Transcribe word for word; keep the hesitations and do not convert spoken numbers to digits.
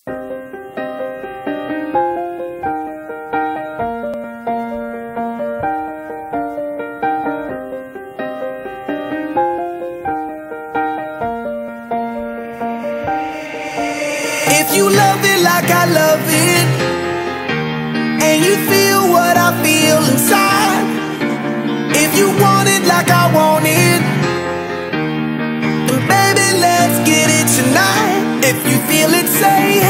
If you love it like I love it, and you feel what I feel inside, if you want it like I want it, then baby, let's get it tonight. If you feel it, say